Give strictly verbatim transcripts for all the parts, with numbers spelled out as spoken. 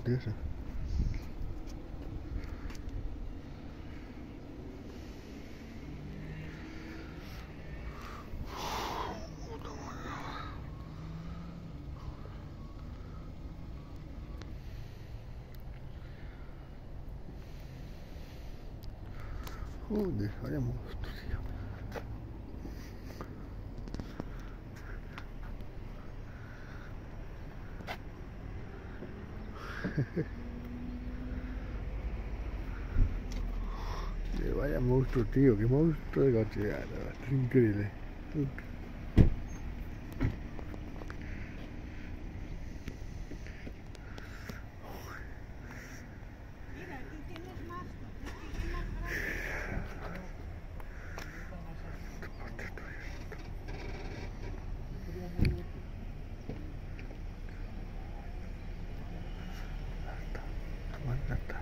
de eso. Joder, vaya monstruo, tío. Vaya monstruo, tío, qué monstruo de coche. Es increíble. Mira, aquí tienes más, aquí más Aguanta.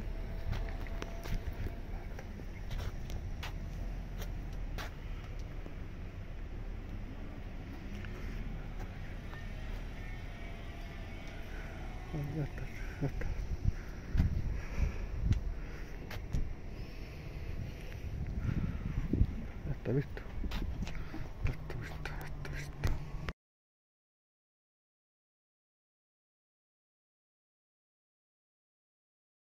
Ya está, ya está. Ya está listo.